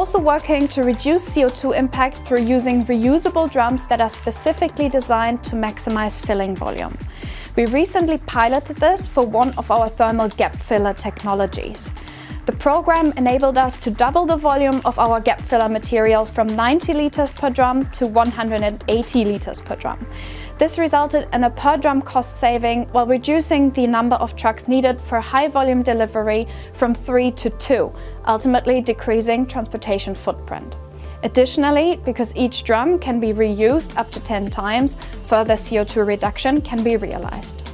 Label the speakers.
Speaker 1: also working to reduce CO2 impact through using reusable drums that are specifically designed to maximize filling volume. We recently piloted this for one of our thermal gap filler technologies. The program enabled us to double the volume of our gap filler material from 90 liters per drum to 180 liters per drum. This resulted in a per drum cost saving while reducing the number of trucks needed for high volume delivery from 3 to 2, ultimately decreasing transportation footprint. Additionally, because each drum can be reused up to 10 times, further CO2 reduction can be realized.